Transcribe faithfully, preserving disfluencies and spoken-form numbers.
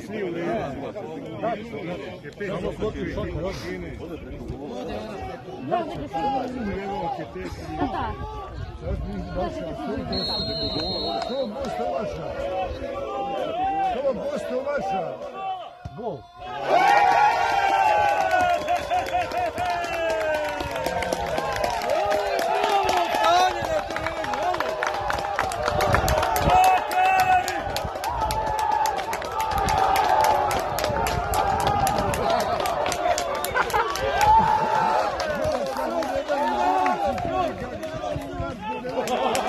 svi u redu. Samo skoči šoka, još. To bosta vaša. To bosta vaša. Gol.